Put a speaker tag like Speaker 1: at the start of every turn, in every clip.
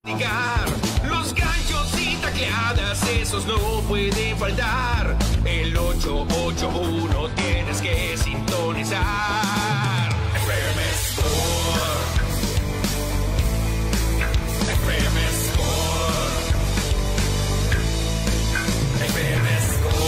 Speaker 1: Los ganchos y tacleadas, esos no pueden faltar. El 881 tienes que sintonizar. FM Sport. FM Sport. FM Sport.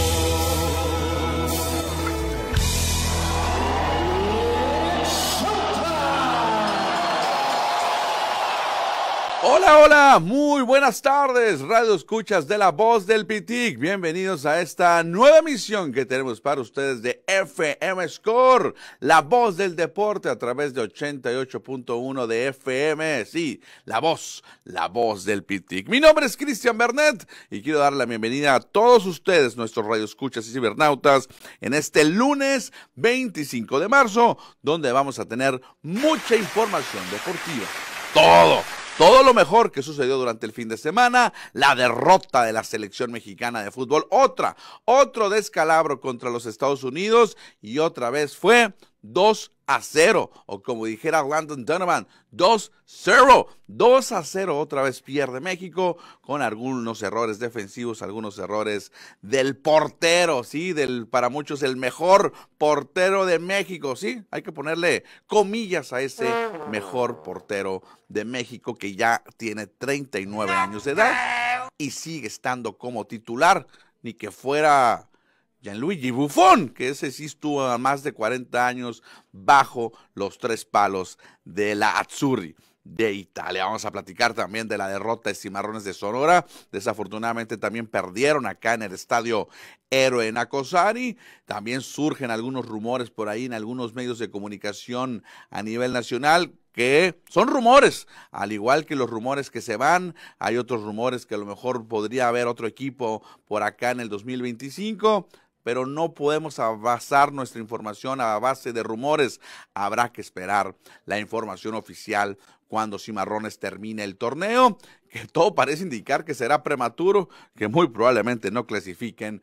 Speaker 2: Hola, hola, muy buenas tardes, radio escuchas de La Voz del Pitic. Bienvenidos a esta nueva emisión que tenemos para ustedes de FM Score, La Voz del Deporte a través de 88.1 de FM. Sí, la voz del Pitic. Mi nombre es Cristian Bernet y quiero dar la bienvenida a todos ustedes, nuestros radio escuchas y cibernautas, en este lunes 25 de marzo, donde vamos a tener mucha información deportiva. Todo lo mejor que sucedió durante el fin de semana, la derrota de la selección mexicana de fútbol, otro descalabro contra los Estados Unidos y otra vez fue 2-0, o como dijera Landon Donovan, 2-0, 2-0, otra vez pierde México con algunos errores defensivos, algunos errores del portero, sí, para muchos el mejor portero de México, sí, hay que ponerle comillas a ese mejor portero de México que ya tiene 39 años de edad y sigue estando como titular, ni que fuera Gianluigi Buffon, que ese sí estuvo a más de 40 años bajo los tres palos de la Azzurri de Italia. Vamos a platicar también de la derrota de Cimarrones de Sonora. Desafortunadamente también perdieron acá en el estadio Héroe Nacosari. También surgen algunos rumores por ahí en algunos medios de comunicación a nivel nacional, que son rumores, al igual que los rumores que se van. Hay otros rumores que a lo mejor podría haber otro equipo por acá en el 2025, pero no podemos basar nuestra información a base de rumores. Habrá que esperar la información oficial cuando Cimarrones termine el torneo, que todo parece indicar que será prematuro, que muy probablemente no clasifiquen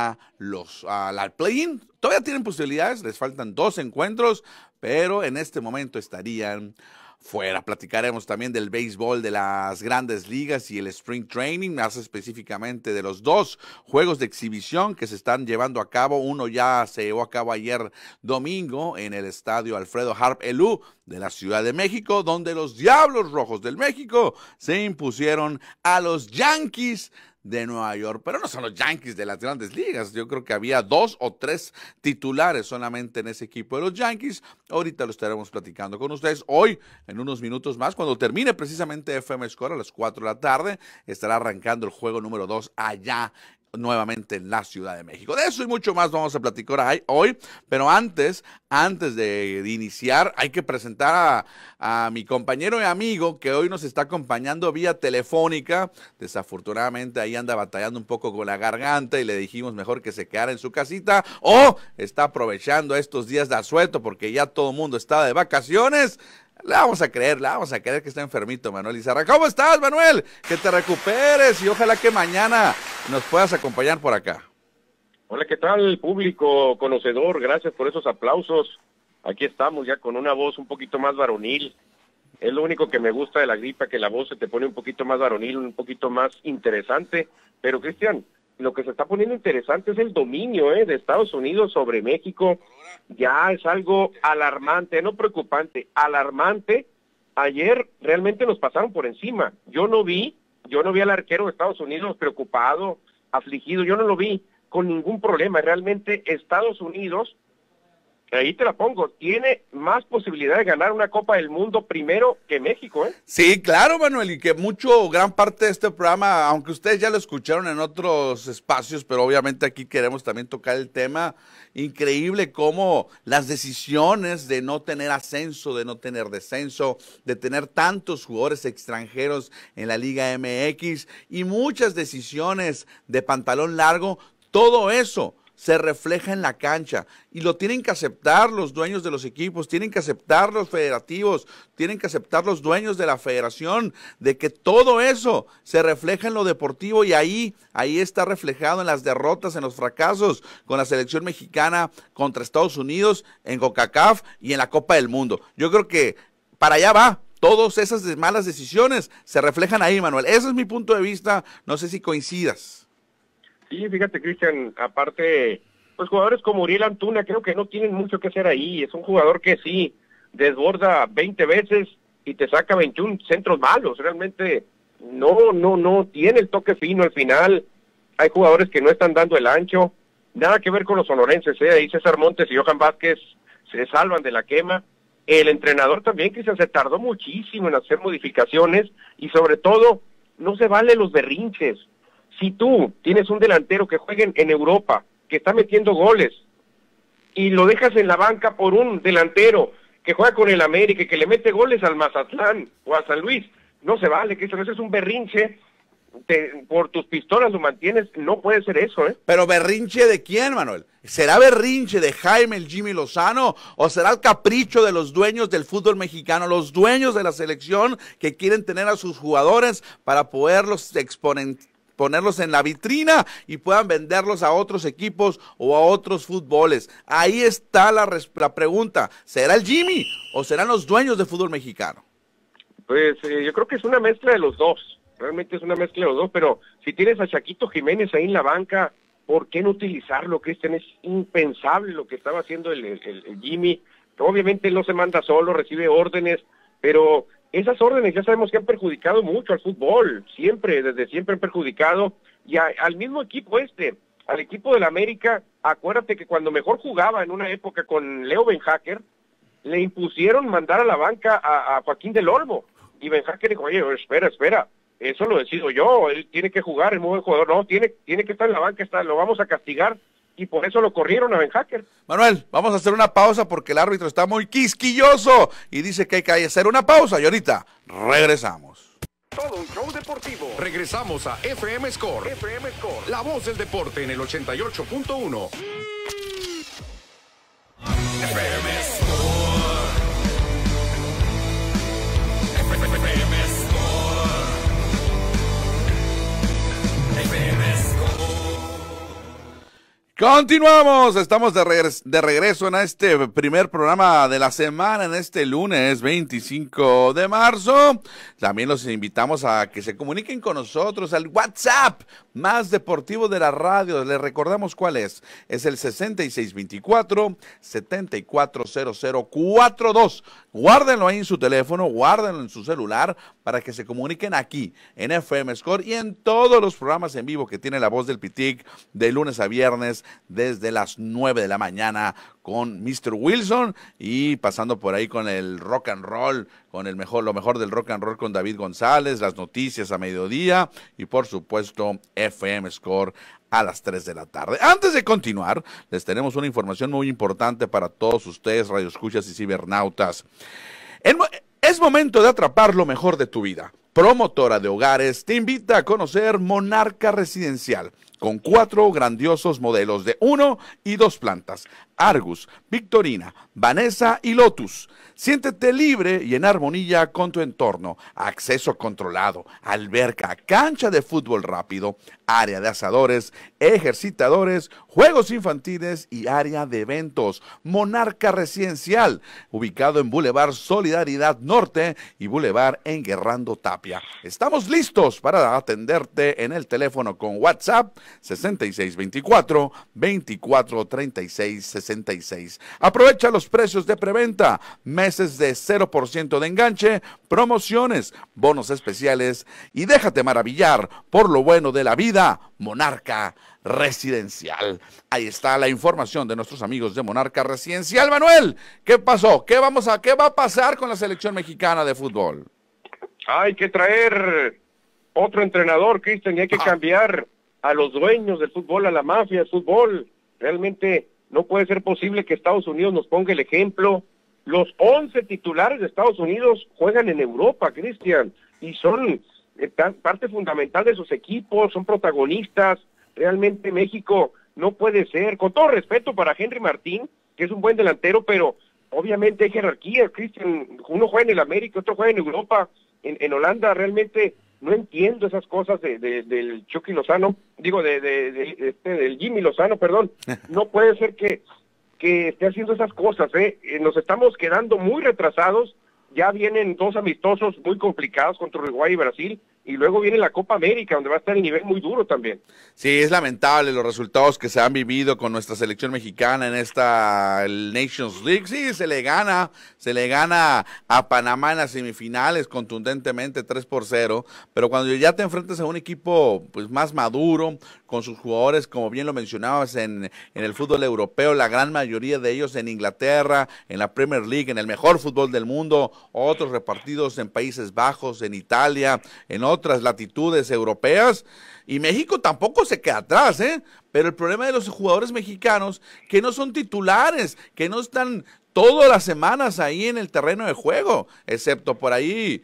Speaker 2: al play-in. Todavía tienen posibilidades, les faltan 2 encuentros, pero en este momento estarían fuera. Platicaremos también del béisbol de las grandes ligas y el spring training, más específicamente de los 2 juegos de exhibición que se están llevando a cabo. Uno ya se llevó a cabo ayer domingo en el estadio Alfredo Harp Elú de la Ciudad de México, donde los Diablos Rojos del México se impusieron a los Yankees de Nueva York, pero no son los Yankees de las grandes ligas. Yo creo que había 2 o 3 titulares solamente en ese equipo de los Yankees. Ahorita lo estaremos platicando con ustedes. Hoy, en unos minutos más, cuando termine precisamente FM Score a las 4 de la tarde, estará arrancando el juego número 2 allá nuevamente en la Ciudad de México. De eso y mucho más vamos a platicar hoy, pero antes de iniciar, hay que presentar a mi compañero y amigo que hoy nos está acompañando vía telefónica. Desafortunadamente ahí anda batallando un poco con la garganta y le dijimos mejor que se quedara en su casita, o está aprovechando estos días de asueto porque ya todo el mundo está de vacaciones. Le vamos a creer que está enfermito Manuel Izarra. ¿Cómo estás, Manuel? Que te recuperes y ojalá que mañana nos puedas acompañar por acá.
Speaker 3: Hola, ¿qué tal, público conocedor? Gracias por esos aplausos. Aquí estamos ya con una voz un poquito más varonil. Es lo único que me gusta de la gripa, que la voz se te pone un poquito más varonil, un poquito más interesante. Pero, Cristian, lo que se está poniendo interesante es el dominio de Estados Unidos sobre México. Ya es algo alarmante, no preocupante, alarmante. Ayer realmente nos pasaron por encima. Yo no vi al arquero de Estados Unidos preocupado, afligido, yo no lo vi con ningún problema. Realmente Estados Unidos, ahí te la pongo, tiene más posibilidad de ganar una Copa del Mundo primero que México, ¿eh?
Speaker 2: Sí, claro, Manuel, y que gran parte de este programa, aunque ustedes ya lo escucharon en otros espacios, pero obviamente aquí queremos también tocar el tema. Increíble cómo las decisiones de no tener ascenso, de no tener descenso, de tener tantos jugadores extranjeros en la Liga MX y muchas decisiones de pantalón largo, todo eso se refleja en la cancha y lo tienen que aceptar los dueños de los equipos, tienen que aceptar los federativos, tienen que aceptar los dueños de la federación, de que todo eso se refleja en lo deportivo y ahí está reflejado en las derrotas, en los fracasos con la selección mexicana contra Estados Unidos en CONCACAF y en la Copa del Mundo. Yo creo que para allá va todas esas malas decisiones se reflejan ahí, Manuel. Ese es mi punto de vista, no sé si coincidas.
Speaker 3: Sí, fíjate, Cristian, aparte, pues jugadores como Uriel Antuna creo que no tienen mucho que hacer ahí. Es un jugador que sí desborda 20 veces y te saca 21 centros malos. Realmente no tiene el toque fino al final. Hay jugadores que no están dando el ancho. Nada que ver con los sonorenses, ahí César Montes y Johan Vázquez se salvan de la quema. El entrenador también, Cristian, se tardó muchísimo en hacer modificaciones y sobre todo no se vale los berrinches. Si tú tienes un delantero que juegue en Europa, que está metiendo goles, y lo dejas en la banca por un delantero que juega con el América y que le mete goles al Mazatlán o a San Luis, no se vale, que eso es un berrinche. Por tus pistolas lo mantienes, no puede ser eso, ¿eh?
Speaker 2: Pero berrinche ¿de quién, Manuel? ¿Será berrinche de Jaime el Jimmy Lozano o será el capricho de los dueños del fútbol mexicano, los dueños de la selección que quieren tener a sus jugadores para poderlos ponerlos en la vitrina y puedan venderlos a otros equipos o a otros fútboles? Ahí está la pregunta. ¿Será el Jimmy o serán los dueños del fútbol mexicano?
Speaker 3: Pues yo creo que es una mezcla de los dos. Realmente es una mezcla de los dos, pero si tienes a Chaquito Jiménez ahí en la banca, ¿por qué no utilizarlo, Cristian? Es impensable lo que estaba haciendo el Jimmy. Obviamente él no se manda solo, recibe órdenes, pero esas órdenes ya sabemos que han perjudicado mucho al fútbol, desde siempre han perjudicado, y al mismo equipo al equipo del América. Acuérdate que cuando mejor jugaba en una época con Leo Benhacker, le impusieron mandar a la banca a Joaquín del Olmo, y Benhacker dijo, oye, espera, eso lo decido yo, él tiene que jugar, es muy buen jugador, no, tiene que estar en la banca, lo vamos a castigar, y por eso lo corrieron a Benhacker.
Speaker 2: Manuel, vamos a hacer una pausa porque el árbitro está muy quisquilloso y dice que hay que hacer una pausa, y ahorita regresamos.
Speaker 1: Todo un show deportivo. Regresamos a FM Score. FM Score, la voz del deporte en el 88.1. FM Score. FM Score. FM Score.
Speaker 2: Continuamos, estamos de regreso en este primer programa de la semana, en este lunes 25 de marzo. También los invitamos a que se comuniquen con nosotros al WhatsApp más deportivo de la radio. Les recordamos cuál es el 6624-740042. Guárdenlo ahí en su teléfono, guárdenlo en su celular para que se comuniquen aquí en FM Score y en todos los programas en vivo que tiene La Voz del Pitic de lunes a viernes desde las 9 de la mañana con Mr. Wilson y pasando por ahí con el rock and roll, con lo mejor del rock and roll con David González, las noticias a mediodía y por supuesto FM Score a las 3 de la tarde. Antes de continuar, les tenemos una información muy importante para todos ustedes, radioescuchas y cibernautas. Es momento de atrapar lo mejor de tu vida. Promotora de Hogares te invita a conocer Monarca Residencial, con 4 grandiosos modelos de 1 y 2 plantas, Argus, Victorina, Vanessa y Lotus. Siéntete libre y en armonía con tu entorno. Acceso controlado, alberca, cancha de fútbol rápido, área de asadores, ejercitadores, juegos infantiles y área de eventos. Monarca Residencial, ubicado en Boulevard Solidaridad Norte y Boulevard Enguerrando Tapia. Estamos listos para atenderte en el teléfono con WhatsApp 6624-243666. Aprovecha los precios de preventa, meses de 0% de enganche, promociones, bonos especiales y déjate maravillar por lo bueno de la vida. Monarca Residencial. Ahí está la información de nuestros amigos de Monarca Residencial. Manuel, ¿qué pasó? ¿Qué va a pasar con la selección mexicana de fútbol?
Speaker 3: Hay que traer otro entrenador, Cristian, y hay que cambiar a los dueños del fútbol, a la mafia del fútbol. Realmente no puede ser posible que Estados Unidos nos ponga el ejemplo. Los 11 titulares de Estados Unidos juegan en Europa, Cristian, y son parte fundamental de sus equipos, son protagonistas. Realmente México no puede ser, con todo respeto para Henry Martín, que es un buen delantero, pero obviamente hay jerarquía, Cristian. Uno juega en el América, otro juega en Europa, en Holanda. Realmente no entiendo esas cosas del Chucky Lozano, del Jimmy Lozano, perdón. No puede ser que esté haciendo esas cosas, Nos estamos quedando muy retrasados ya vienen 2 amistosos muy complicados contra Uruguay y Brasil, y luego viene la Copa América, donde va a estar el nivel muy duro también.
Speaker 2: Sí, es lamentable los resultados que se han vivido con nuestra selección mexicana en esta el Nations League. Sí, se le gana a Panamá en las semifinales contundentemente 3-0, pero cuando ya te enfrentas a un equipo pues más maduro, con sus jugadores, como bien lo mencionabas, en el fútbol europeo, la gran mayoría de ellos en Inglaterra, en la Premier League, en el mejor fútbol del mundo, otros repartidos en Países Bajos, en Italia, en otras latitudes europeas, y México tampoco se queda atrás, pero el problema de los jugadores mexicanos, que no son titulares, que no están todas las semanas ahí en el terreno de juego, excepto por ahí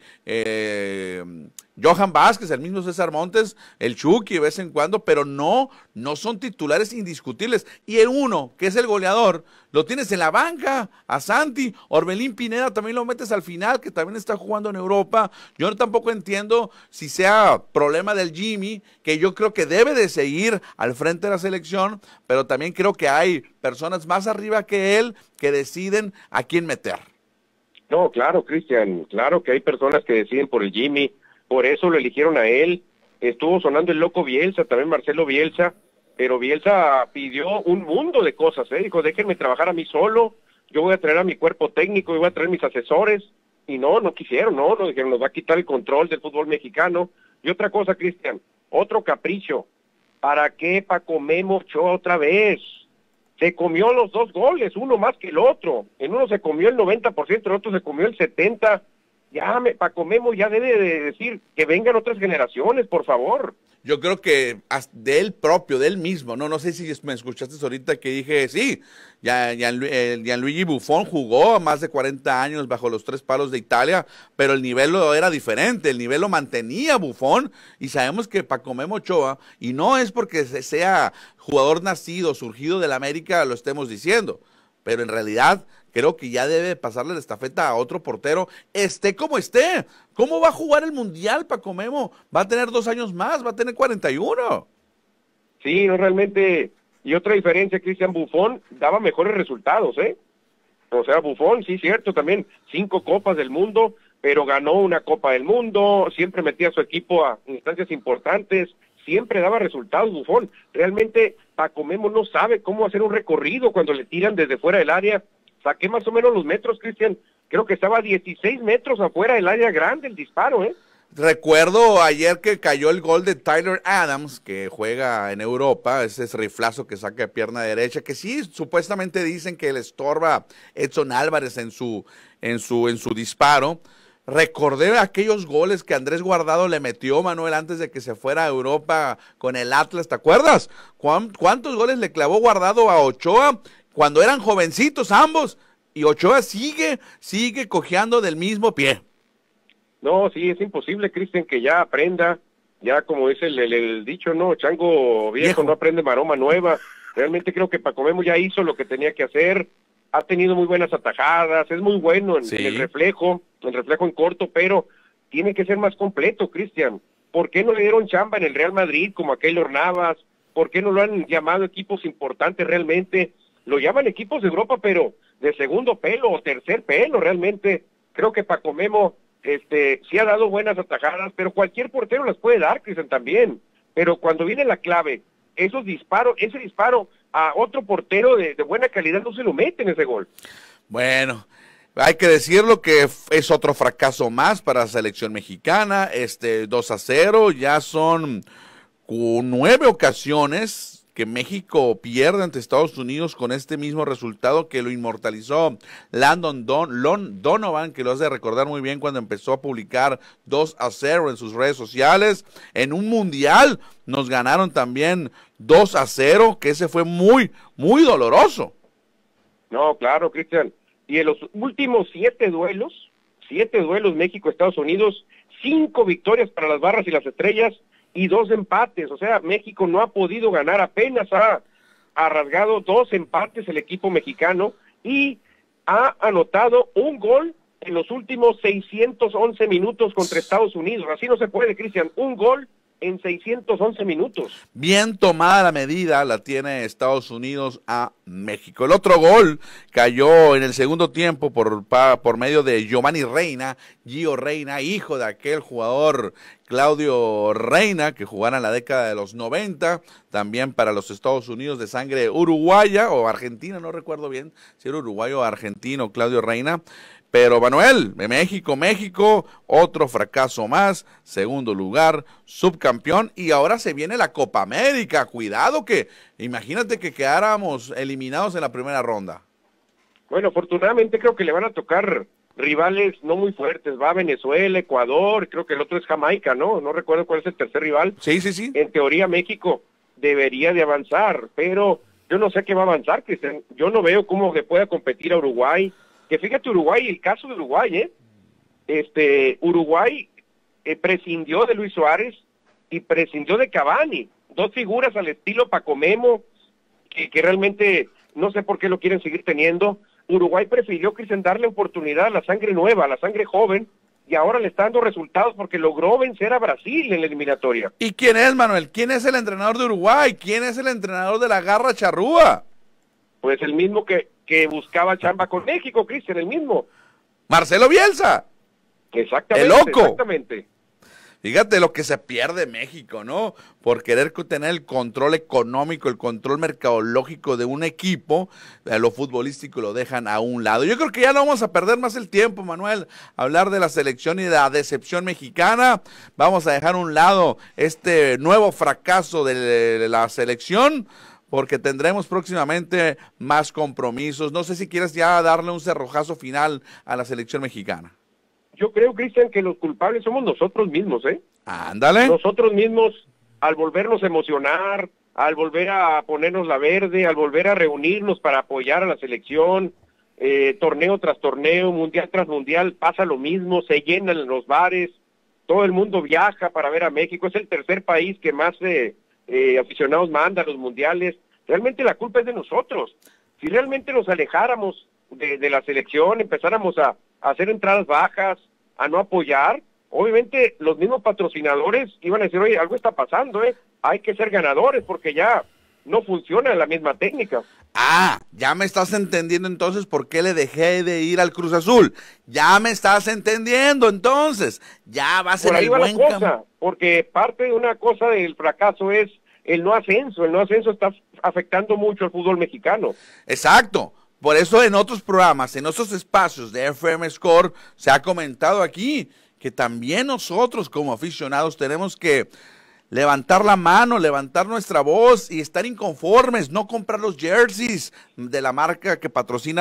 Speaker 2: Johan Vázquez, el mismo César Montes, el Chucky de vez en cuando, pero no son titulares indiscutibles. Y el uno, que es el goleador, lo tienes en la banca, a Santi. Orbelín Pineda también lo metes al final, que también está jugando en Europa. Yo tampoco entiendo si sea problema del Jimmy, que yo creo que debe de seguir al frente de la selección, pero también creo que hay personas más arriba que él que deciden a quién meter.
Speaker 3: No, claro, Cristian, claro que hay personas que deciden por el Jimmy, por eso lo eligieron a él. Estuvo sonando el loco Bielsa, también Marcelo Bielsa, pero Bielsa pidió un mundo de cosas, dijo, déjenme trabajar a mí solo, yo voy a traer a mi cuerpo técnico, yo voy a traer mis asesores, y no quisieron, no dijeron, nos va a quitar el control del fútbol mexicano. Y otra cosa, Cristian, otro capricho, ¿para qué Paco Memo Ochoa otra vez? Se comió los 2 goles, uno más que el otro, en uno se comió el 90%, en otro se comió el 70%, Paco Memo ya debe de decir que vengan otras generaciones, por favor.
Speaker 2: Yo creo que de él propio, de él mismo, no sé si me escuchaste ahorita que dije, sí, Gianluigi Buffon jugó a más de 40 años bajo los 3 palos de Italia, pero el nivel era diferente, el nivel lo mantenía Buffon, y sabemos que Paco Memo Ochoa, y no es porque sea jugador nacido, surgido del América, lo estemos diciendo, pero en realidad creo que ya debe pasarle la estafeta a otro portero, esté como esté. ¿Cómo va a jugar el Mundial, Paco Memo? Va a tener 2 años más, va a tener 41.
Speaker 3: Sí, no realmente. Y otra diferencia, Cristian, Buffon daba mejores resultados, O sea, Buffon, sí, cierto, también 5 copas del mundo, pero ganó una Copa del Mundo, siempre metía a su equipo a instancias importantes, siempre daba resultados Buffon. Realmente Paco Memo no sabe cómo hacer un recorrido cuando le tiran desde fuera del área. Saqué más o menos los metros, Cristian. Creo que estaba a 16 metros afuera del área grande el disparo,
Speaker 2: Recuerdo ayer que cayó el gol de Tyler Adams, que juega en Europa, ese riflazo que saca de pierna derecha, que sí, supuestamente dicen que le estorba Edson Álvarez en su disparo. Recordé aquellos goles que Andrés Guardado le metió, Manuel, antes de que se fuera a Europa con el Atlas, ¿te acuerdas? ¿Cuántos goles le clavó Guardado a Ochoa cuando eran jovencitos ambos? Y Ochoa sigue cojeando del mismo pie.
Speaker 3: No, sí, es imposible, Cristian, que ya aprenda, ya como es el dicho, no, chango viejo no aprende maroma nueva. Realmente creo que Paco Memo ya hizo lo que tenía que hacer, ha tenido muy buenas atajadas, es muy bueno en el reflejo en corto, pero tiene que ser más completo, Cristian. ¿Por qué no le dieron chamba en el Real Madrid como a Keylor Navas? ¿Por qué no lo han llamado equipos importantes realmente? Lo llaman equipos de Europa, pero de segundo pelo o tercer pelo realmente. Creo que Paco Memo sí ha dado buenas atajadas, pero cualquier portero las puede dar, Cristian, también. Pero cuando viene la clave, ese disparo a otro portero de buena calidad no se lo mete en ese gol.
Speaker 2: Bueno, hay que decirlo que es otro fracaso más para la selección mexicana, 2-0, ya son 9 ocasiones que México pierde ante Estados Unidos con este mismo resultado que lo inmortalizó Landon Donovan, que lo hace recordar muy bien cuando empezó a publicar 2-0 en sus redes sociales. En un mundial nos ganaron también 2-0, que ese fue muy, muy doloroso.
Speaker 3: No, claro, Cristian. Y en los últimos 7 duelos México-Estados Unidos, 5 victorias para las barras y las estrellas, y 2 empates, o sea, México no ha podido ganar, apenas ha rasgado 2 empates el equipo mexicano y ha anotado un gol en los últimos 611 minutos contra Estados Unidos. Así no se puede, Cristian, un gol en 611 minutos.
Speaker 2: Bien tomada la medida la tiene Estados Unidos a México. El otro gol cayó en el segundo tiempo por medio de Giovanni Reina, Gio Reina, hijo de aquel jugador Claudio Reina, que jugara en la década de los 90, también para los Estados Unidos de sangre uruguaya o argentina, no recuerdo bien si era uruguayo o argentino, Claudio Reina. Pero Manuel, México, otro fracaso más, segundo lugar, subcampeón, y ahora se viene la Copa América. Cuidado que, imagínate que quedáramos eliminados en la primera ronda.
Speaker 3: Bueno, afortunadamente creo que le van a tocar rivales no muy fuertes. Va Venezuela, Ecuador, creo que el otro es Jamaica, ¿no? No recuerdo cuál es el tercer rival.
Speaker 2: Sí, sí, sí.
Speaker 3: En teoría México debería de avanzar, pero yo no sé qué va a avanzar, Cristian. Yo no veo cómo le pueda competir a Uruguay. Que fíjate Uruguay, el caso de Uruguay, Uruguay prescindió de Luis Suárez y prescindió de Cavani, dos figuras al estilo Paco Memo, que realmente no sé por qué lo quieren seguir teniendo. Uruguay prefirió, Cristian, darle oportunidad a la sangre nueva, a la sangre joven, y ahora le está dando resultados porque logró vencer a Brasil en la eliminatoria.
Speaker 2: ¿Y quién es, Manuel? ¿Quién es el entrenador de Uruguay? ¿Quién es el entrenador de la Garra Charrúa?
Speaker 3: Pues el mismo que buscaba chamba con México, Cristian, el mismo.
Speaker 2: Marcelo Bielsa.
Speaker 3: Exactamente.
Speaker 2: El loco.
Speaker 3: Exactamente.
Speaker 2: Fíjate lo que se pierde México, ¿no? Por querer tener el control económico, el control mercadológico de un equipo, lo futbolístico lo dejan a un lado. Yo creo que ya no vamos a perder más el tiempo, Manuel, hablar de la selección y de la decepción mexicana. Vamos a dejar a un lado este nuevo fracaso de la selección, porque tendremos próximamente más compromisos. No sé si quieres ya darle un cerrojazo final a la selección mexicana.
Speaker 3: Yo creo, Cristian, que los culpables somos nosotros mismos, ¿eh?
Speaker 2: Ándale.
Speaker 3: Nosotros mismos, al volvernos a emocionar, al volver a ponernos la verde, al volver a reunirnos para apoyar a la selección, torneo tras torneo, mundial tras mundial, pasa lo mismo, se llenan los bares, todo el mundo viaja para ver a México, es el tercer país que más aficionados manda a los mundiales. Realmente la culpa es de nosotros. Si realmente nos alejáramos de la selección, empezáramos a hacer entradas bajas, a no apoyar, obviamente los mismos patrocinadores iban a decir, oye, algo está pasando, hay que ser ganadores porque ya no funciona la misma técnica.
Speaker 2: Ah, ya me estás entendiendo entonces por qué le dejé de ir al Cruz Azul. Ya me estás entendiendo entonces. Ya va a ser
Speaker 3: por ahí
Speaker 2: el
Speaker 3: va
Speaker 2: buen
Speaker 3: la cosa, porque parte de una cosa del fracaso es el no ascenso. El no ascenso está afectando mucho al fútbol mexicano.
Speaker 2: Exacto. Por eso en otros programas, en otros espacios de FM Score, se ha comentado aquí que también nosotros como aficionados tenemos que levantar la mano, levantar nuestra voz y estar inconformes, no comprar los jerseys de la marca que patrocina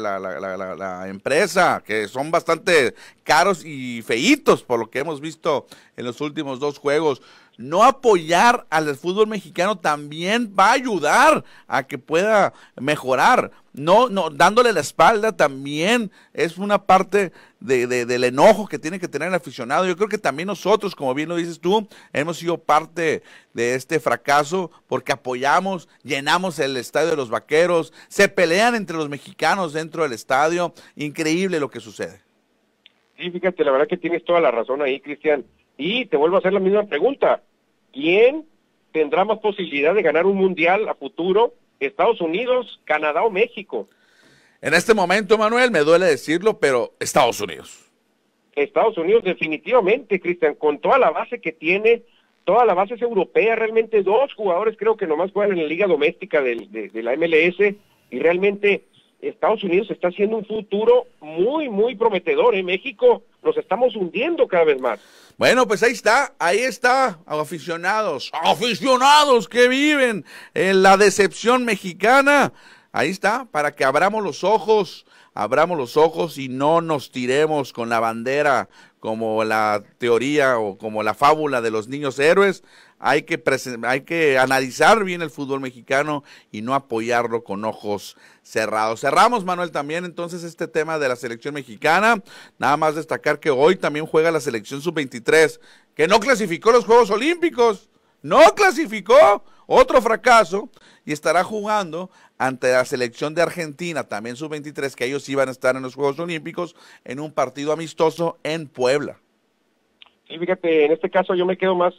Speaker 2: la empresa, que son bastante caros y feitos por lo que hemos visto en los últimos dos juegos. No apoyar al fútbol mexicano también va a ayudar a que pueda mejorar. No, dándole la espalda también es una parte del enojo que tiene que tener el aficionado. Yo creo que también nosotros, como bien lo dices tú, hemos sido parte de este fracaso porque apoyamos, llenamos el estadio de los Vaqueros, se pelean entre los mexicanos dentro del estadio. Increíble lo que sucede.
Speaker 3: Sí, fíjate, la verdad que tienes toda la razón ahí, Cristian. Y te vuelvo a hacer la misma pregunta. ¿Quién tendrá más posibilidad de ganar un mundial a futuro? ¿Estados Unidos, Canadá o México?
Speaker 2: En este momento, Manuel, me duele decirlo, pero Estados Unidos.
Speaker 3: Estados Unidos definitivamente, Cristian, con toda la base que tiene, toda la base es europea, realmente dos jugadores creo que nomás juegan en la liga doméstica de la MLS, y realmente Estados Unidos está haciendo un futuro muy, muy prometedor. En México nos estamos hundiendo cada vez más.
Speaker 2: Bueno, pues ahí está, aficionados que viven en la decepción mexicana. Ahí está, para que abramos los ojos y no nos tiremos con la bandera como la teoría o como la fábula de los niños héroes. Hay que analizar bien el fútbol mexicano y no apoyarlo con ojos cerrados. Cerramos, Manuel, también entonces este tema de la selección mexicana. Nada más destacar que hoy también juega la selección sub-23, que no clasificó los Juegos Olímpicos. No clasificó, otro fracaso, y estará jugando ante la selección de Argentina, también sub-23, que ellos iban a estar en los Juegos Olímpicos, en un partido amistoso en Puebla.
Speaker 3: Sí, fíjate, en este caso yo me quedo más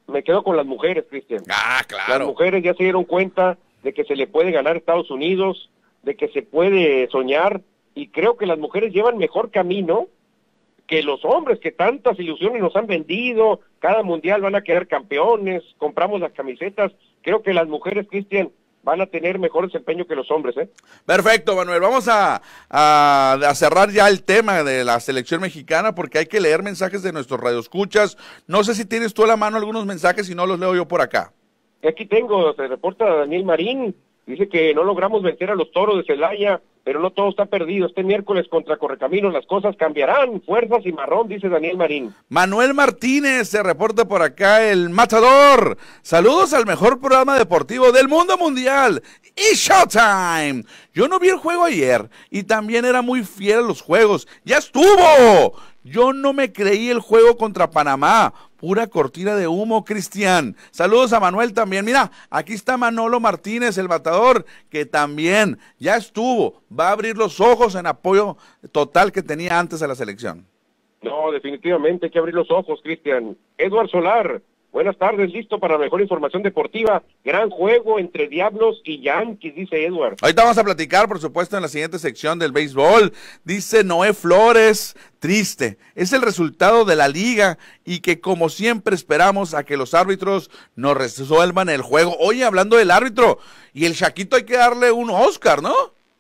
Speaker 3: me quedo con las mujeres, Cristian.
Speaker 2: Ah,
Speaker 3: Las
Speaker 2: claro.
Speaker 3: mujeres ya se dieron cuenta de que se le puede ganar a Estados Unidos, de que se puede soñar, y creo que las mujeres llevan mejor camino que los hombres, que tantas ilusiones nos han vendido, cada mundial van a quedar campeones, compramos las camisetas. Creo que las mujeres, Cristian, van a tener mejor desempeño que los hombres, ¿eh?
Speaker 2: Perfecto, Manuel. Vamos a cerrar ya el tema de la selección mexicana porque hay que leer mensajes de nuestros radioescuchas. No sé si tienes tú a la mano algunos mensajes, si no los leo yo por acá.
Speaker 3: Aquí tengo, se reporta Daniel Marín, dice que no logramos vencer a los Toros de Celaya, pero no todo está perdido. Este miércoles contra Correcaminos las cosas cambiarán. Fuerzas y marrón, dice Daniel Marín.
Speaker 2: Manuel Martínez se reporta por acá, el Matador. Saludos al mejor programa deportivo del mundo mundial. Y Showtime. Yo no vi el juego ayer y también era muy fiel a los juegos. ¡Ya estuvo! Yo no me creí el juego contra Panamá. Pura cortina de humo, Cristian. Saludos a Manuel también. Mira, aquí está Manolo Martínez, el Matador, que también ya estuvo. Va a abrir los ojos en apoyo total que tenía antes a la selección.
Speaker 3: No, definitivamente hay que abrir los ojos, Cristian. Edward Solar, buenas tardes, listo para mejor información deportiva. Gran juego entre Diablos y Yankees, dice Edward.
Speaker 2: Ahorita vamos a platicar, por supuesto, en la siguiente sección del béisbol. Dice Noé Flores, triste, es el resultado de la liga y que como siempre esperamos a que los árbitros nos resuelvan el juego. Oye, hablando del árbitro, y el Chaquito hay que darle un Oscar, ¿no?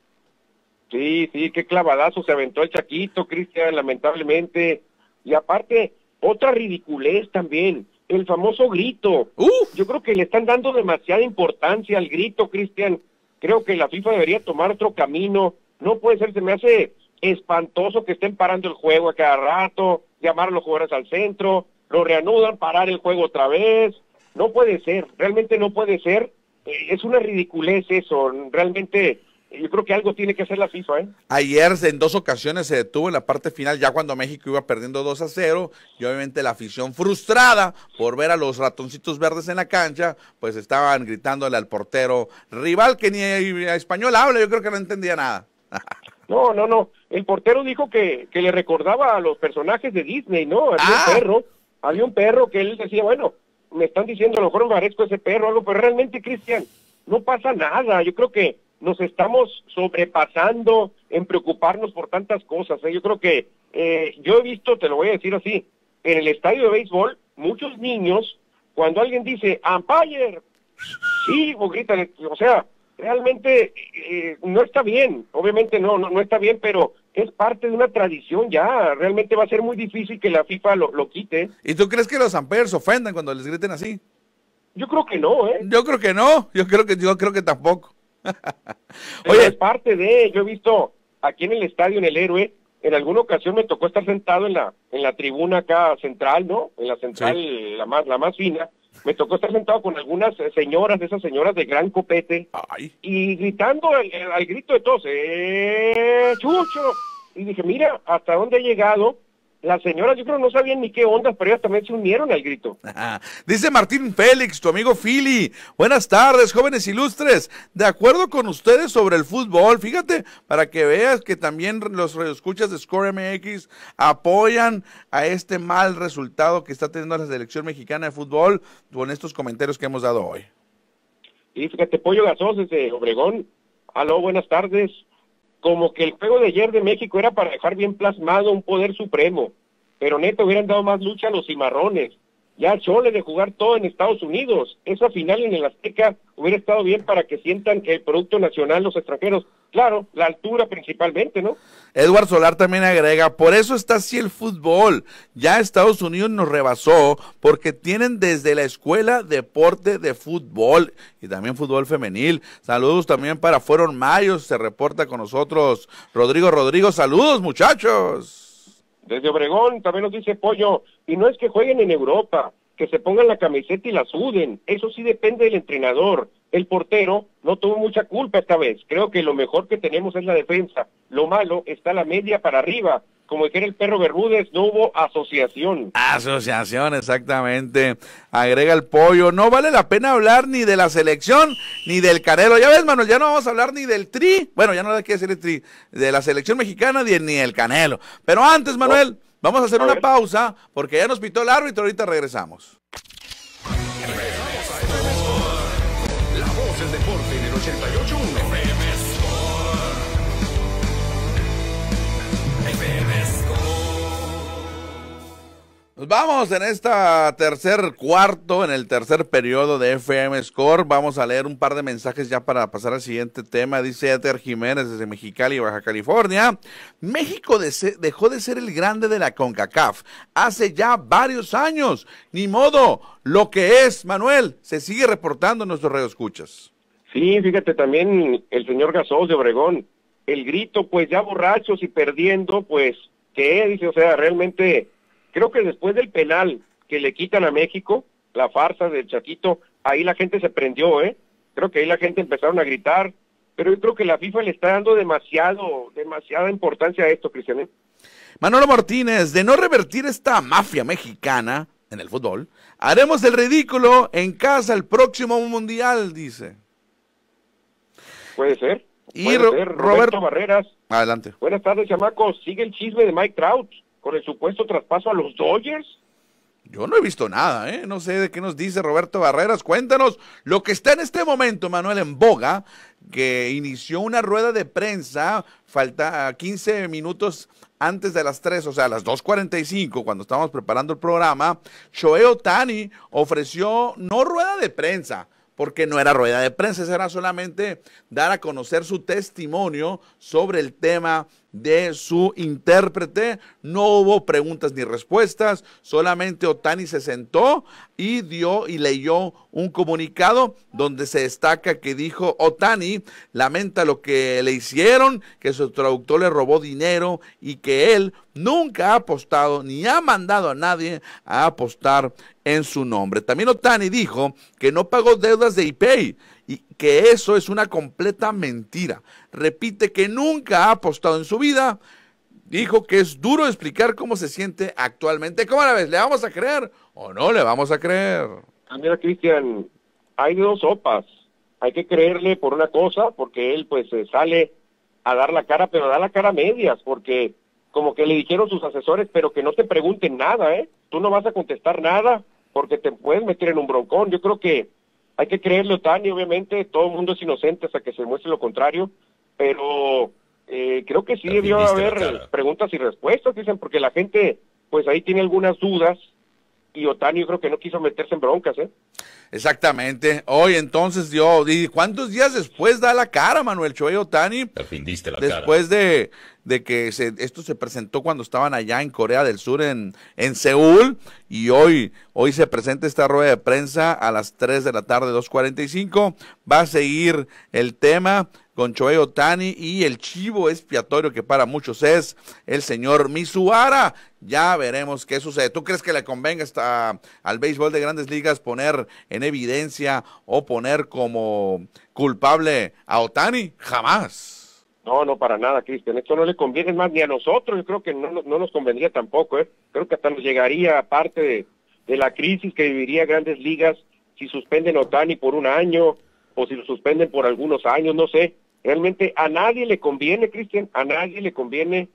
Speaker 3: Sí, qué clavadazo se aventó el Chaquito, Cristian, lamentablemente. Y aparte, otra ridiculez también, el famoso grito. Yo creo que le están dando demasiada importancia al grito, Cristian. Creo que la FIFA debería tomar otro camino. No puede ser, se me hace espantoso que estén parando el juego a cada rato, llamar a los jugadores al centro, lo reanudan, parar el juego otra vez. No puede ser, realmente no puede ser. Es una ridiculez eso, realmente. Yo creo que algo tiene que hacer la FIFA, ¿eh?
Speaker 2: Ayer en 2 ocasiones se detuvo en la parte final, ya cuando México iba perdiendo 2-0, y obviamente la afición frustrada por ver a los ratoncitos verdes en la cancha, pues estaban gritándole al portero rival que ni español habla, yo creo que no entendía nada.
Speaker 3: No, el portero dijo que le recordaba a los personajes de Disney, ¿no? Había un perro que él decía, bueno, me están diciendo a lo mejor me parezco a ese perro o algo, pero realmente, Cristian, no pasa nada. Yo creo que nos estamos sobrepasando en preocuparnos por tantas cosas, ¿eh? Yo creo que, yo he visto, te lo voy a decir así, en el estadio de béisbol, muchos niños, cuando alguien dice, umpire, sí, o gritan, o sea, realmente no está bien, obviamente no está bien, pero es parte de una tradición ya, realmente va a ser muy difícil que la FIFA lo quite.
Speaker 2: ¿Y tú crees que los umpires se ofendan cuando les griten así?
Speaker 3: Yo creo que no, ¿eh?
Speaker 2: Yo creo que no, yo creo que tampoco.
Speaker 3: Oye, es parte de, yo he visto aquí en el estadio, en el Héroe, en alguna ocasión me tocó estar sentado en la tribuna acá central, ¿no? En la central, sí, la más fina. Me tocó estar sentado con algunas señoras, de esas señoras de gran copete, y gritando al grito de todos, ¡Chucho! Y dije, mira, hasta dónde ha llegado. Las señoras, yo creo, no sabían ni qué ondas, pero ellas también se unieron al grito.
Speaker 2: Dice Martín Félix, tu amigo Philly. Buenas tardes, jóvenes ilustres. De acuerdo con ustedes sobre el fútbol, fíjate, para que veas que también los escuchas de Score MX apoyan a este mal resultado que está teniendo la selección mexicana de fútbol con estos comentarios que hemos dado hoy.
Speaker 3: Y fíjate, Pollo Gasos desde Obregón. Aló, buenas tardes. Como que el juego de ayer de México era para dejar bien plasmado un poder supremo, pero neta hubieran dado más lucha a los cimarrones. Ya chole de jugar todo en Estados Unidos. Esa final en el Azteca hubiera estado bien para que sientan el producto nacional los extranjeros. Claro, la altura principalmente, ¿no?
Speaker 2: Edward Solar también agrega, por eso está así el fútbol. Ya Estados Unidos nos rebasó porque tienen desde la escuela deporte de fútbol y también fútbol femenil. Saludos también para Fueron Mayos, se reporta con nosotros Rodrigo. Saludos, muchachos.
Speaker 3: Desde Obregón también nos dice Pollo, y no es que jueguen en Europa, que se pongan la camiseta y la suden, eso sí depende del entrenador. El portero no tuvo mucha culpa esta vez, creo que lo mejor que tenemos es la defensa, lo malo está la media para arriba, como dijera el perro Bermúdez, no hubo asociación.
Speaker 2: Asociación, exactamente, agrega el Pollo, no vale la pena hablar ni de la selección, ni del Canelo, ya ves, Manuel, ya no vamos a hablar ni del Tri, bueno, ya no hay que decir el Tri, de la selección mexicana, ni del Canelo, pero antes, Manuel, vamos a hacer una pausa, porque ya nos pitó el árbitro, ahorita regresamos.
Speaker 1: del deporte en el 88.1. FM
Speaker 2: Nos vamos en esta en el tercer periodo de FM Score. Vamos a leer un par de mensajes ya para pasar al siguiente tema. Dice Eder Jiménez desde Mexicali, Baja California. México dejó de ser el grande de la CONCACAF hace ya varios años. Ni modo, lo que es, Manuel, se sigue reportando en nuestros radioescuchas.
Speaker 3: Sí, fíjate también el señor Gasol de Obregón. El grito, pues ya borrachos y perdiendo, pues, ¿qué? Dice, o sea, realmente... Creo que después del penal que le quitan a México, la farsa del Chaquito, ahí la gente se prendió, ¿eh? Creo que ahí la gente empezaron a gritar, pero yo creo que la FIFA le está dando demasiada importancia a esto, Cristian.
Speaker 2: Manolo Martínez, de no revertir esta mafia mexicana en el fútbol, haremos el ridículo en casa el próximo mundial, dice.
Speaker 3: Puede ser.
Speaker 2: Y
Speaker 3: Puede ser. Roberto Barreras.
Speaker 2: Adelante.
Speaker 3: Buenas tardes, chamacos. Sigue el chisme de Mike Trout con el supuesto traspaso a los Dodgers.
Speaker 2: Yo no he visto nada, no sé de qué nos dice Roberto Barreras. Cuéntanos lo que está en este momento, Manuel, en boga, que inició una rueda de prensa, falta 15 minutos antes de las 3, o sea, a las 2:45, cuando estábamos preparando el programa. Shohei Ohtani ofreció, no rueda de prensa, porque no era rueda de prensa, era solamente dar a conocer su testimonio sobre el tema de su intérprete. No hubo preguntas ni respuestas, solamente Ohtani se sentó y leyó un comunicado donde se destaca que dijo: Ohtani lamenta lo que le hicieron, que su traductor le robó dinero y que él nunca ha apostado ni ha mandado a nadie a apostar en su nombre. También Ohtani dijo que no pagó deudas de ePay y que eso es una completa mentira. Repite que nunca ha apostado en su vida. Dijo que es duro explicar cómo se siente actualmente. ¿Cómo la ves? ¿Le vamos a creer o no le vamos a creer?
Speaker 3: Mira, Cristian, hay dos sopas. Hay que creerle por una cosa, porque él pues sale a dar la cara, pero da la cara a medias, porque como que le dijeron sus asesores, pero que no te pregunten nada, Tú no vas a contestar nada, porque te puedes meter en un broncón. Yo creo que hay que creerle a Ohtani, obviamente, todo el mundo es inocente hasta que se muestre lo contrario, pero creo que sí debió haber preguntas y respuestas, dicen, porque la gente, pues ahí tiene algunas dudas, y Ohtani yo creo que no quiso meterse en broncas,
Speaker 2: Exactamente. Hoy entonces ¿cuántos días después da la cara, Manuel Shohei Ohtani? Después de que esto se presentó cuando estaban allá en Corea del Sur, en Seúl, y hoy se presenta esta rueda de prensa a las 3 de la tarde, 2:45. Va a seguir el tema con Shohei Ohtani y el chivo expiatorio que para muchos es el señor Mizuhara. Ya veremos qué sucede. ¿Tú crees que le convenga al béisbol de Grandes Ligas poner en evidencia o poner como culpable a Ohtani? Jamás.
Speaker 3: No, para nada, Cristian. Esto no le conviene más ni a nosotros. Yo creo que no nos convendría tampoco, Creo que hasta nos llegaría, aparte de la crisis que viviría Grandes Ligas, si suspenden a Ohtani por un año o si lo suspenden por algunos años, no sé. Realmente a nadie le conviene, Cristian, a nadie le conviene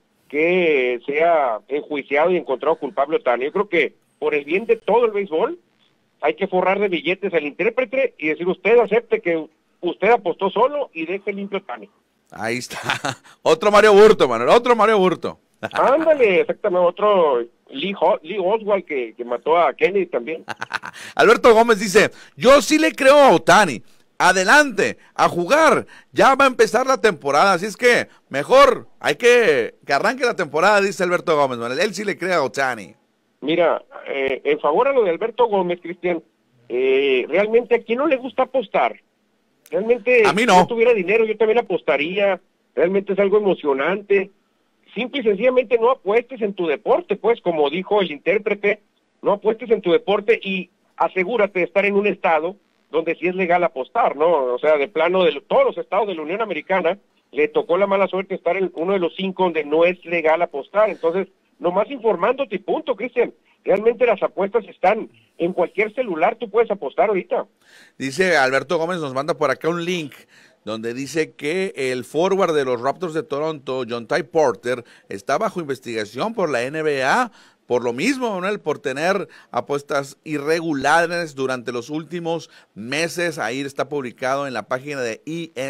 Speaker 3: que sea enjuiciado y encontrado culpable Ohtani. Yo creo que por el bien de todo el béisbol hay que forrar de billetes al intérprete y decir: usted acepte que usted apostó solo y deje limpio Ohtani.
Speaker 2: Ahí está. Otro Mario Burto, Manuel, otro Mario Burto.
Speaker 3: Ándale, exactamente, otro Lee Oswald que mató a Kennedy también.
Speaker 2: Alberto Gómez dice: yo sí le creo a Ohtani. Adelante, a jugar, ya va a empezar la temporada, así es que mejor hay que arranque la temporada, dice Alberto Gómez, él sí le cree a Ohtani.
Speaker 3: Mira, en favor a lo de Alberto Gómez, Cristian, realmente a quién no le gusta apostar. Realmente,
Speaker 2: a mí no.
Speaker 3: Si yo tuviera dinero yo también apostaría, realmente es algo emocionante. Simple y sencillamente no apuestes en tu deporte, pues, como dijo el intérprete, no apuestes en tu deporte y asegúrate de estar en un estado donde sí es legal apostar, ¿no? O sea, de plano de todos los estados de la Unión Americana, le tocó la mala suerte estar en uno de los 5 donde no es legal apostar. Entonces, nomás informándote y punto, Cristian. Realmente las apuestas están en cualquier celular, tú puedes apostar ahorita.
Speaker 2: Dice Alberto Gómez, nos manda por acá un link donde dice que el forward de los Raptors de Toronto, John Ty Porter, está bajo investigación por la NBA por lo mismo, Manuel, por tener apuestas irregulares durante los últimos meses. Ahí está publicado en la página de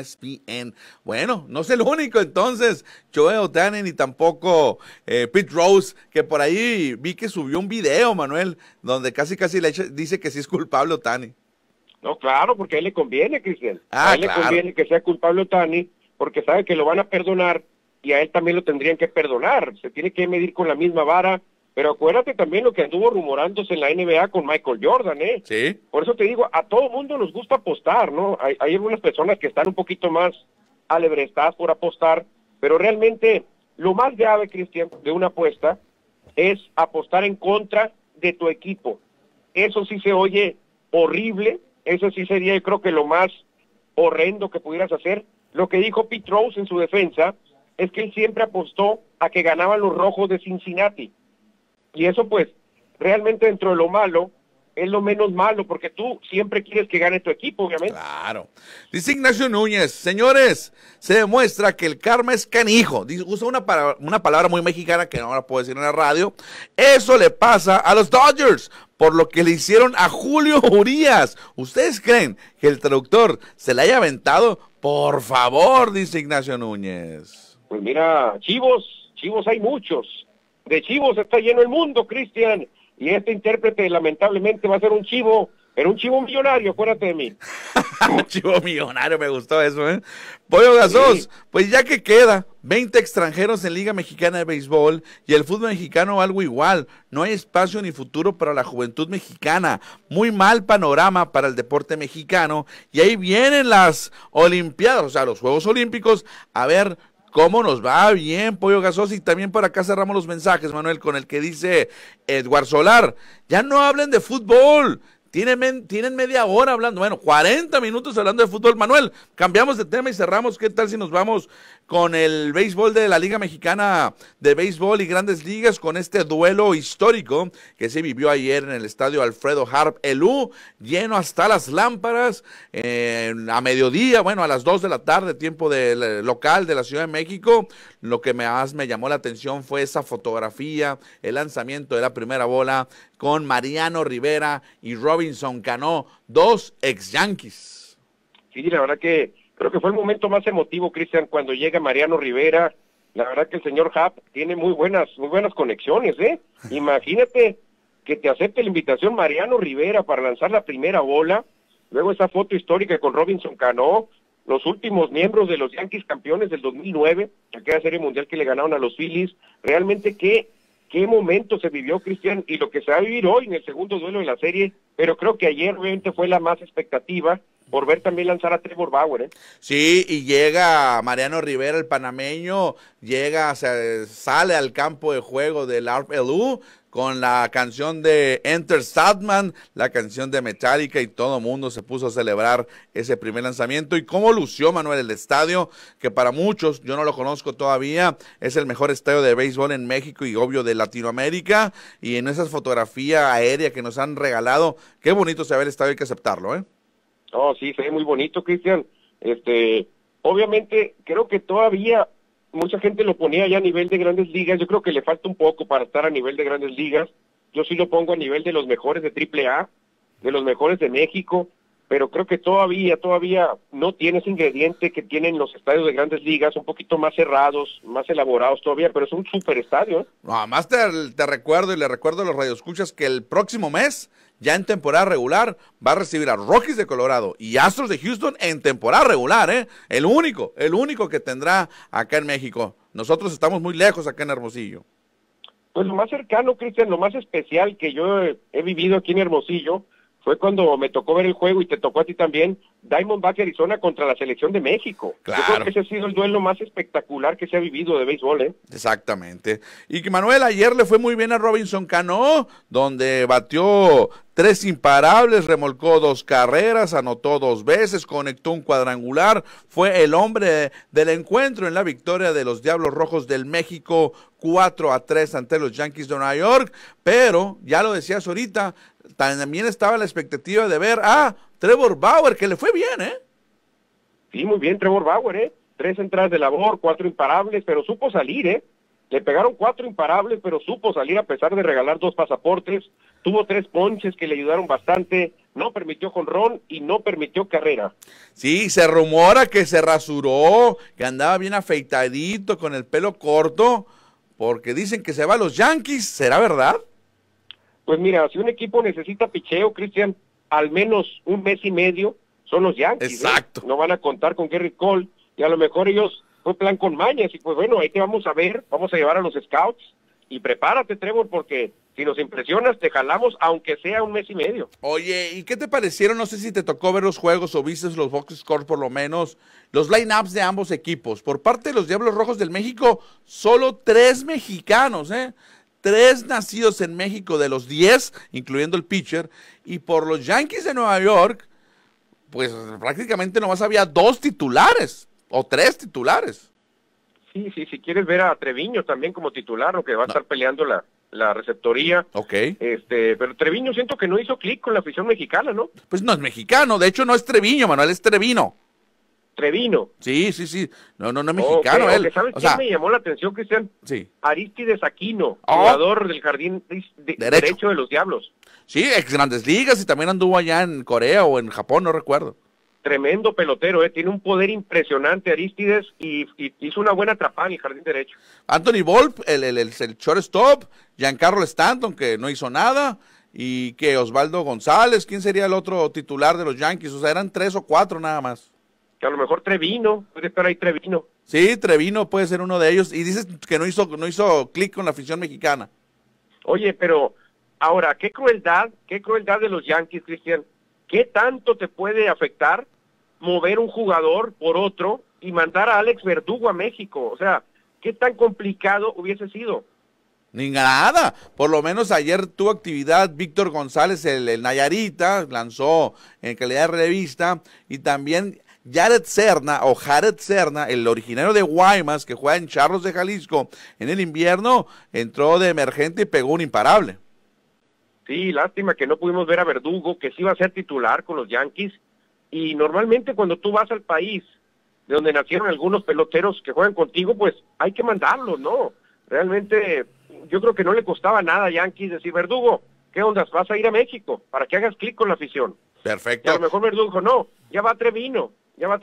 Speaker 2: ESPN. Bueno, no es el único entonces, Shohei Ohtani, ni tampoco Pete Rose, que por ahí vi que subió un video, Manuel, donde casi dice que sí es culpable Ohtani.
Speaker 3: No, claro, porque a él le conviene, Cristian.
Speaker 2: Ah,
Speaker 3: a él le conviene que sea culpable Ohtani, porque sabe que lo van a perdonar y a él también lo tendrían que perdonar. Se tiene que medir con la misma vara. Pero acuérdate también lo que anduvo rumorándose en la NBA con Michael Jordan, ¿eh?
Speaker 2: Sí.
Speaker 3: Por eso te digo, a todo mundo nos gusta apostar, ¿no? Hay algunas personas que están un poquito más alebrestadas por apostar, pero realmente lo más grave, Cristian, de una apuesta es apostar en contra de tu equipo. Eso sí se oye horrible, eso sí sería, yo creo que lo más horrendo que pudieras hacer. Lo que dijo Pete Rose en su defensa es que él siempre apostó a que ganaban los Rojos de Cincinnati. Y eso pues, realmente dentro de lo malo, es lo menos malo, porque tú siempre quieres que gane tu equipo, obviamente.
Speaker 2: Claro. Dice Ignacio Núñez, señores, se demuestra que el karma es canijo. Usa una palabra muy mexicana que no la puedo decir en la radio. Eso le pasa a los Dodgers, por lo que le hicieron a Julio Urías. ¿Ustedes creen que el traductor se le haya aventado? Por favor, dice Ignacio Núñez.
Speaker 3: Pues mira, chivos hay muchos. De chivos está lleno el mundo, Cristian. Y este intérprete lamentablemente va a ser un chivo, pero un chivo millonario, acuérdate de mí.
Speaker 2: Un chivo millonario, me gustó eso, ¿eh? Pollo Gasos, sí. Pues ya que queda 20 extranjeros en Liga Mexicana de Béisbol y el fútbol mexicano algo igual, no hay espacio ni futuro para la juventud mexicana, muy mal panorama para el deporte mexicano, y ahí vienen las Olimpiadas, o sea, los Juegos Olímpicos, a ver cómo nos va bien, Pollo Gasos. Y también por acá cerramos los mensajes, Manuel, con el que dice Edward Solar, ya no hablen de fútbol, tienen media hora hablando, bueno, 40 minutos hablando de fútbol. Manuel, cambiamos de tema y cerramos. ¿Qué tal si nos vamos con el béisbol de la Liga Mexicana de Béisbol y Grandes Ligas, con este duelo histórico que se vivió ayer en el estadio Alfredo Harp Elú, lleno hasta las lámparas, a mediodía, bueno, a las 2 de la tarde, tiempo del local de la Ciudad de México? Lo que más me llamó la atención fue esa fotografía, el lanzamiento de la primera bola con Mariano Rivera y Robinson Cano, dos ex-Yankees.
Speaker 3: Sí, la verdad que creo que fue el momento más emotivo, Cristian, cuando llega Mariano Rivera. La verdad que el señor Happ tiene muy buenas conexiones, ¿eh? Imagínate que te acepte la invitación Mariano Rivera para lanzar la primera bola, luego esa foto histórica con Robinson Cano, los últimos miembros de los Yankees campeones del 2009, aquella serie mundial que le ganaron a los Phillies. Realmente qué momento se vivió, Cristian, y lo que se va a vivir hoy en el segundo duelo de la serie, pero creo que ayer obviamente fue la más expectativa por ver también lanzar a Trevor Bauer, ¿eh?
Speaker 2: Sí, y llega Mariano Rivera, el panameño, sale al campo de juego del Harp Elú con la canción de Enter Sandman, la canción de Metallica, y todo el mundo se puso a celebrar ese primer lanzamiento. Y cómo lució, Manuel, el estadio, que para muchos, yo no lo conozco todavía, es el mejor estadio de béisbol en México y obvio de Latinoamérica. Y en esa fotografía aérea que nos han regalado, qué bonito se ve el estadio, hay que aceptarlo, ¿eh?
Speaker 3: Oh, sí, se ve muy bonito, Cristian. Obviamente, creo que todavía mucha gente lo ponía ya a nivel de Grandes Ligas. Yo creo que le falta un poco para estar a nivel de Grandes Ligas. Yo sí lo pongo a nivel de los mejores de AAA, de los mejores de México, pero creo que todavía no tiene ese ingrediente que tienen los estadios de Grandes Ligas, un poquito más cerrados, más elaborados todavía, pero es un super estadio, ¿eh?
Speaker 2: No, además te recuerdo y le recuerdo a los radioescuchas que el próximo mes, ya en temporada regular, va a recibir a Rockies de Colorado y Astros de Houston en temporada regular, ¿eh? El único que tendrá acá en México. Nosotros estamos muy lejos acá en Hermosillo.
Speaker 3: Pues lo más cercano, Cristian, lo más especial que yo he vivido aquí en Hermosillo fue cuando me tocó ver el juego, y te tocó a ti también, Diamondback Arizona contra la selección de México.
Speaker 2: Claro.
Speaker 3: Yo creo que ese ha sido el duelo más espectacular que se ha vivido de béisbol, ¿eh?
Speaker 2: Exactamente. Y que Manuel, ayer le fue muy bien a Robinson Cano, donde batió 3 imparables, remolcó 2 carreras, anotó 2 veces, conectó un cuadrangular, fue el hombre del encuentro en la victoria de los Diablos Rojos del México 4-3 ante los Yankees de Nueva York. Pero, ya lo decías ahorita, también estaba la expectativa de ver a Trevor Bauer, que le fue bien, ¿eh? Sí,
Speaker 3: muy bien Trevor Bauer, 3 entradas de labor, 4 imparables, pero supo salir, Le pegaron 4 imparables, pero supo salir a pesar de regalar 2 pasaportes, tuvo 3 ponches que le ayudaron bastante, no permitió jonrón y no permitió carrera.
Speaker 2: Sí, se rumora que se rasuró, que andaba bien afeitadito, con el pelo corto, porque dicen que se va a los Yankees, ¿será verdad?
Speaker 3: Pues mira, si un equipo necesita picheo, Cristian, al menos un mes y medio son los Yankees.
Speaker 2: Exacto.
Speaker 3: No van a contar con Gerrit Cole, y a lo mejor ellos fue plan con mañas, y pues bueno, ahí te vamos a ver, vamos a llevar a los scouts, y prepárate, Trevor, porque si nos impresionas, te jalamos, aunque sea un mes y medio.
Speaker 2: Oye, ¿y qué te parecieron? No sé si te tocó ver los juegos o viste los box scores por lo menos, los lineups de ambos equipos. Por parte de los Diablos Rojos del México, solo 3 mexicanos, 3 nacidos en México de los 10, incluyendo el pitcher, y por los Yankees de Nueva York, pues prácticamente nomás había 2 titulares, o 3 titulares.
Speaker 3: Sí, si quieres ver a Treviño también como titular, aunque va a estar peleando la receptoría.
Speaker 2: Ok.
Speaker 3: Pero Treviño siento que no hizo clic con la afición mexicana, ¿no?
Speaker 2: Pues no es mexicano, de hecho no es Treviño, Manuel, es Trevino.
Speaker 3: Trevino.
Speaker 2: Sí. No es mexicano
Speaker 3: Okay,
Speaker 2: él.
Speaker 3: ¿Sabes quién me llamó la atención, Cristian?
Speaker 2: Sí.
Speaker 3: Aristides Aquino, jugador del jardín derecho de los Diablos.
Speaker 2: Sí, ex Grandes Ligas y también anduvo allá en Corea o en Japón, no recuerdo.
Speaker 3: Tremendo pelotero, tiene un poder impresionante Aristides y hizo una buena atrapada en el jardín derecho.
Speaker 2: Anthony Volp, el shortstop, Giancarlo Stanton, que no hizo nada, y que Osvaldo González, ¿quién sería el otro titular de los Yankees? O sea, eran 3 o 4 nada más.
Speaker 3: Que a lo mejor Trevino, puede estar ahí Trevino.
Speaker 2: Sí, Trevino puede ser uno de ellos, y dices que no hizo clic con la afición mexicana.
Speaker 3: Oye, pero ahora, qué crueldad de los Yankees, Cristian. ¿Qué tanto te puede afectar mover un jugador por otro y mandar a Alex Verdugo a México? O sea, ¿qué tan complicado hubiese sido?
Speaker 2: Ni nada, por lo menos ayer tuvo actividad Víctor González, el Nayarita, lanzó en calidad de relevista, y también Jared Serna, el originario de Guaymas, que juega en Charros de Jalisco, en el invierno, entró de emergente y pegó un imparable.
Speaker 3: Sí, lástima que no pudimos ver a Verdugo, que sí iba a ser titular con los Yankees, y normalmente cuando tú vas al país de donde nacieron algunos peloteros que juegan contigo, pues hay que mandarlos, ¿no? Realmente yo creo que no le costaba nada a Yankees decir, Verdugo, ¿qué onda? Vas a ir a México para que hagas clic con la afición.
Speaker 2: Perfecto.
Speaker 3: Y a lo mejor Verdugo dijo, no, ya va Trevino.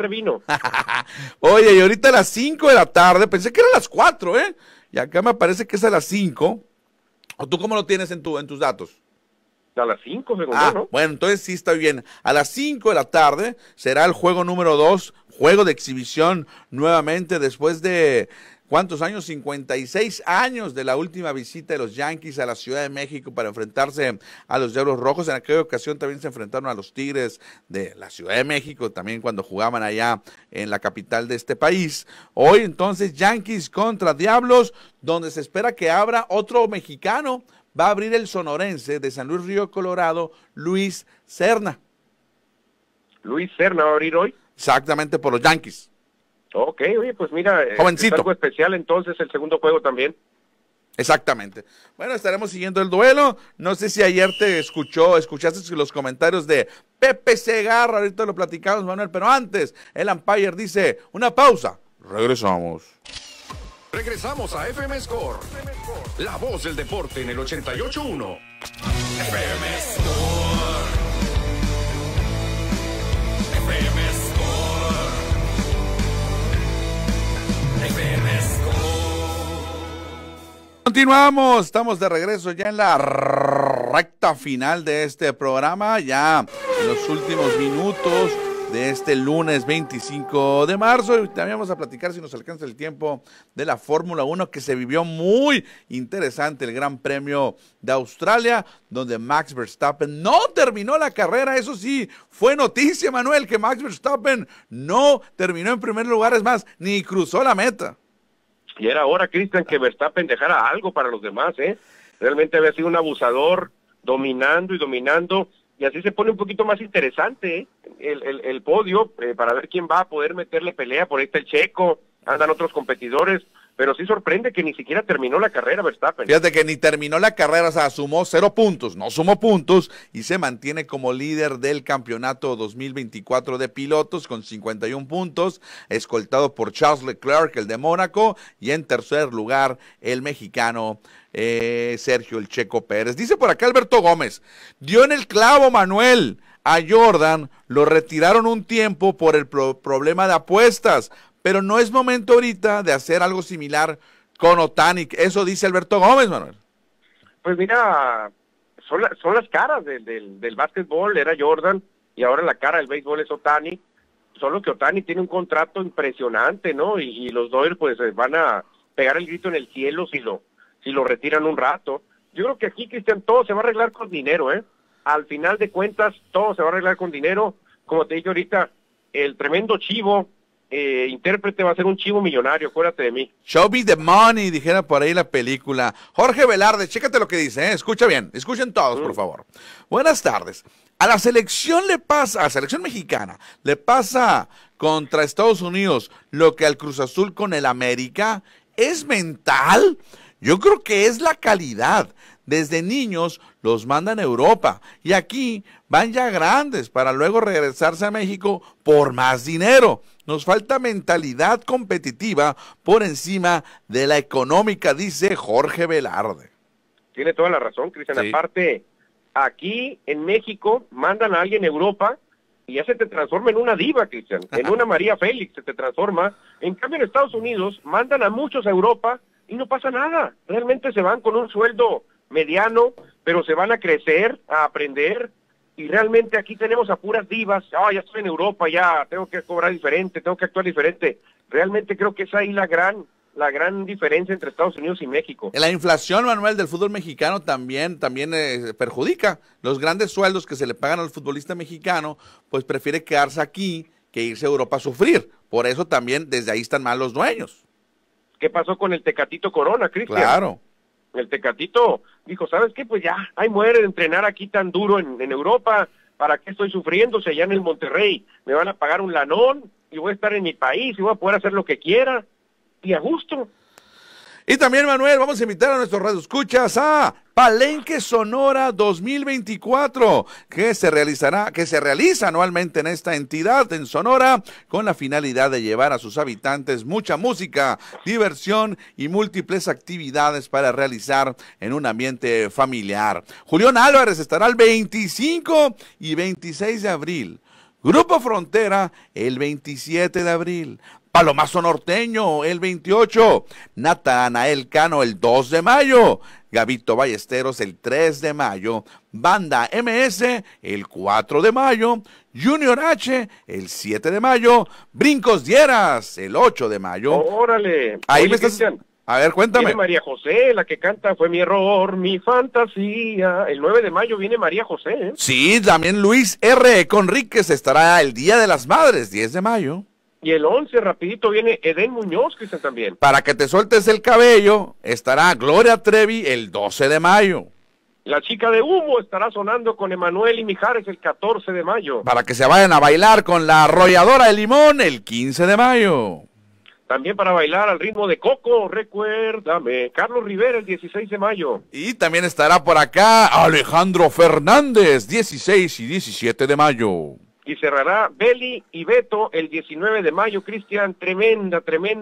Speaker 2: Oye, y ahorita a las 5 de la tarde, pensé que eran las 4, y acá me parece que es a las 5. ¿O tú cómo lo tienes en tus datos?
Speaker 3: A las 5, según ¿no?
Speaker 2: Bueno, entonces sí está bien. A las 5 de la tarde será el juego número 2, juego de exhibición nuevamente después de, ¿cuántos años? 56 años de la última visita de los Yankees a la Ciudad de México para enfrentarse a los Diablos Rojos. En aquella ocasión también se enfrentaron a los Tigres de la Ciudad de México, también cuando jugaban allá en la capital de este país. Hoy entonces Yankees contra Diablos, donde se espera que abra otro mexicano. Va a abrir el sonorense de San Luis Río Colorado, Luis Serna.
Speaker 3: Luis Serna va a abrir hoy.
Speaker 2: Exactamente, por los Yankees.
Speaker 3: Ok, oye, pues mira,
Speaker 2: jovencito.
Speaker 3: Es algo especial entonces el segundo juego también.
Speaker 2: Exactamente. Bueno, estaremos siguiendo el duelo. No sé si ayer escuchaste los comentarios de Pepe Segarra, ahorita lo platicamos, Manuel, pero antes, el umpire dice, una pausa, regresamos.
Speaker 1: Regresamos a FM Score, la voz del deporte en el 88.1. FM Score. FM Score. FM Score.
Speaker 2: Continuamos, estamos de regreso ya en la recta final de este programa, ya en los últimos minutos de este lunes 25 de marzo, y también vamos a platicar, si nos alcanza el tiempo, de la Fórmula 1, que se vivió muy interesante el Gran Premio de Australia, donde Max Verstappen no terminó la carrera. Eso sí, fue noticia, Manuel, que Max Verstappen no terminó en primer lugar, es más, ni cruzó la meta.
Speaker 3: Y era hora, Cristian, que Verstappen dejara algo para los demás, Realmente había sido un abusador, dominando, y así se pone un poquito más interesante el podio, para ver quién va a poder meterle pelea. Por ahí está el Checo, andan otros competidores, pero sí sorprende que ni siquiera terminó la carrera Verstappen.
Speaker 2: Fíjate que ni terminó la carrera, o sea, sumó 0 puntos, no sumó puntos y se mantiene como líder del campeonato 2024 de pilotos con 51 puntos, escoltado por Charles Leclerc, el de Mónaco, y en tercer lugar el mexicano Sergio el Checo Pérez. Dice por acá Alberto Gómez, dio en el clavo Manuel, a Jordan lo retiraron un tiempo por el problema de apuestas, pero no es momento ahorita de hacer algo similar con Ohtani. Eso dice Alberto Gómez, Manuel.
Speaker 3: Pues mira, son las caras del básquetbol, era Jordan, y ahora la cara del béisbol es Ohtani, solo que Ohtani tiene un contrato impresionante, ¿no? Y los Dodgers pues van a pegar el grito en el cielo si lo retiran un rato. Yo creo que aquí, Cristian, todo se va a arreglar con dinero, ¿eh? Al final de cuentas, todo se va a arreglar con dinero. Como te dije ahorita, el tremendo chivo intérprete va a ser un chivo millonario, acuérdate de mí.
Speaker 2: Show me the money, dijera por ahí la película. Jorge Velarde, chécate lo que dice, escucha bien, escuchen todos, por favor. Buenas tardes. A la selección a la selección mexicana, le pasa contra Estados Unidos lo que al Cruz Azul con el América. ¿Es mental? Yo creo que es la calidad. Desde niños los mandan a Europa y aquí van ya grandes para luego regresarse a México por más dinero. Nos falta mentalidad competitiva por encima de la económica, dice Jorge Velarde.
Speaker 3: Tiene toda la razón, Cristian.
Speaker 2: Sí.
Speaker 3: Aparte, aquí en México mandan a alguien a Europa y ya se te transforma en una diva, Cristian. En una María Félix se te transforma. En cambio, en Estados Unidos mandan a muchos a Europa y no pasa nada. Realmente se van con un sueldo mediano, pero se van a crecer, a aprender, y realmente aquí tenemos a puras divas. Ya estoy en Europa, ya tengo que cobrar diferente, tengo que actuar diferente. Realmente creo que es ahí la gran diferencia entre Estados Unidos y México.
Speaker 2: La inflación, Manuel, del fútbol mexicano también perjudica. Los grandes sueldos que se le pagan al futbolista mexicano, pues prefiere quedarse aquí que irse a Europa a sufrir. Por eso también desde ahí están mal los dueños.
Speaker 3: ¿Qué pasó con el Tecatito Corona, Cristian?
Speaker 2: Claro.
Speaker 3: El Tecatito dijo, ¿sabes qué? Pues ya, ahí muere de entrenar aquí tan duro en Europa, ¿para qué estoy sufriendo? Si allá en el Monterrey me van a pagar un lanón y voy a estar en mi país y voy a poder hacer lo que quiera y a gusto.
Speaker 2: Y también, Manuel, vamos a invitar a nuestros radioescuchas a Palenque Sonora 2024, que se realiza anualmente en esta entidad, en Sonora, con la finalidad de llevar a sus habitantes mucha música, diversión y múltiples actividades para realizar en un ambiente familiar. Julián Álvarez estará el 25 y 26 de abril. Grupo Frontera el 27 de abril. Palomazo Norteño el 28, Natanael Cano el 2 de mayo, Gabito Ballesteros el 3 de mayo, Banda MS el 4 de mayo, Junior H el 7 de mayo, Brincos Dieras el 8 de mayo.
Speaker 3: Órale.
Speaker 2: Ahí
Speaker 3: Oye,
Speaker 2: me estás...
Speaker 3: Cristian,
Speaker 2: A ver, cuéntame.
Speaker 3: viene María José, la que canta Fue mi error, mi fantasía. El 9 de mayo viene María José, ¿eh?
Speaker 2: Sí, también Luis R. Conríquez estará el Día de las Madres, 10 de mayo.
Speaker 3: Y el 11, rapidito, viene Edén Muñoz, Cristian, también.
Speaker 2: Para que te sueltes el cabello, estará Gloria Trevi el 12 de mayo.
Speaker 3: La Chica de Humo estará sonando con Emanuel y Mijares el 14 de mayo.
Speaker 2: Para que se vayan a bailar con la Arrolladora de Limón el 15 de mayo.
Speaker 3: También para bailar al ritmo de Coco, recuérdame. Carlos Rivera el 16 de mayo.
Speaker 2: Y también estará por acá Alejandro Fernández, 16 y 17 de mayo.
Speaker 3: Y cerrará Beli y Beto el 19 de mayo, Cristian. Tremenda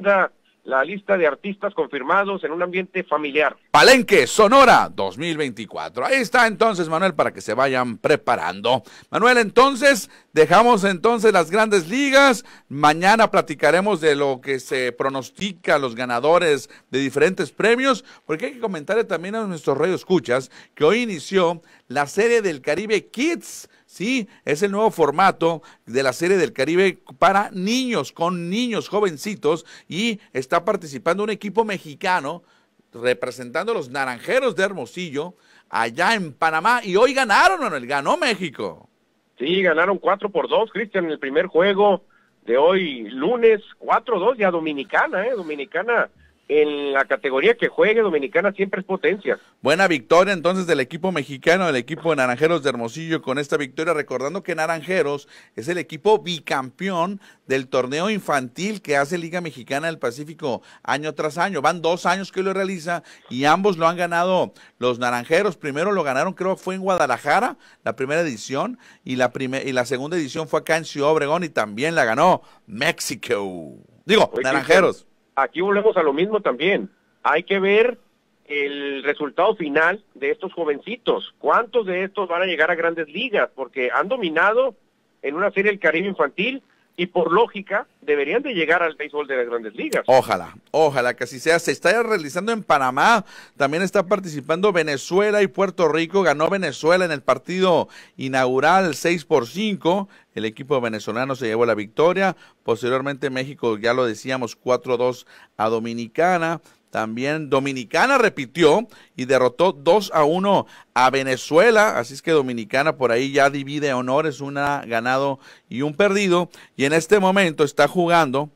Speaker 3: la lista de artistas confirmados en un ambiente familiar.
Speaker 2: Palenque, Sonora 2024. Ahí está entonces, Manuel, para que se vayan preparando. Manuel, entonces, dejamos entonces las grandes ligas. Mañana platicaremos de lo que se pronostica, los ganadores de diferentes premios, porque hay que comentarle también a nuestros radioescuchas que hoy inició la Serie del Caribe Kids. Sí, es el nuevo formato de la Serie del Caribe para niños, con niños jovencitos, y está participando un equipo mexicano representando a los Naranjeros de Hermosillo allá en Panamá, y hoy ganaron, Manuel, ganó México.
Speaker 3: Sí, ganaron 4-2, Cristian, en el primer juego de hoy lunes, 4-2, ya Dominicana, Dominicana en la categoría que juegue, Dominicana siempre es potencia.
Speaker 2: Buena victoria entonces del equipo mexicano, del equipo de Naranjeros de Hermosillo con esta victoria, recordando que Naranjeros es el equipo bicampeón del torneo infantil que hace Liga Mexicana del Pacífico año tras año. Van 2 años que lo realiza y ambos lo han ganado los Naranjeros. Primero lo ganaron, creo que fue en Guadalajara, la primera edición, y la segunda edición fue acá en Ciudad Obregón y también la ganó México. Digo,
Speaker 3: Oye,
Speaker 2: Naranjeros.
Speaker 3: Aquí volvemos a lo mismo también. Hay que ver el resultado final de estos jovencitos. ¿Cuántos de estos van a llegar a grandes ligas? Porque han dominado en una serie del Caribe infantil y por lógica deberían de llegar al béisbol de las grandes ligas.
Speaker 2: Ojalá que así sea. Se está realizando en Panamá, también está participando Venezuela y Puerto Rico. Ganó Venezuela en el partido inaugural 6-5. El equipo venezolano se llevó la victoria. Posteriormente México, ya lo decíamos, 4-2 a Dominicana. También Dominicana repitió y derrotó 2-1 a Venezuela, así es que Dominicana por ahí ya divide honores, una ganado y un perdido, y en este momento está jugando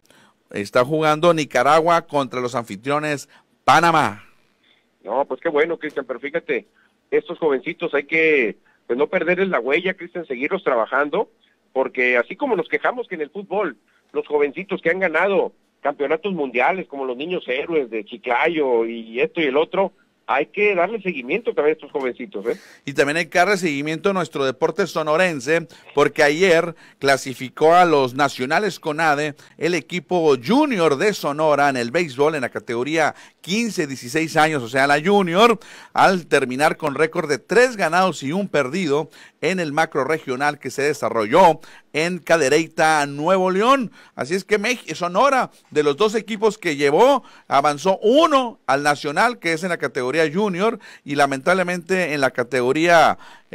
Speaker 2: Nicaragua contra los anfitriones Panamá.
Speaker 3: No, pues qué bueno, Cristian, pero fíjate, estos jovencitos hay que pues no perderles la huella, Cristian, seguirlos trabajando, porque así como nos quejamos que en el fútbol, los jovencitos que han ganado campeonatos mundiales, como los niños héroes de Chiclayo y esto y el otro, hay que darle seguimiento también a estos jovencitos, ¿eh?
Speaker 2: Y también hay que darle seguimiento a nuestro deporte sonorense, porque ayer clasificó a los nacionales CONADE el equipo junior de Sonora en el béisbol en la categoría 15-16 años, o sea, la junior, al terminar con récord de 3 ganados y 1 perdido en el macro regional que se desarrolló en Cadereyta, Nuevo León. Así es que Sonora, de los 2 equipos que llevó, avanzó 1 al nacional, que es en la categoría junior, y lamentablemente en la categoría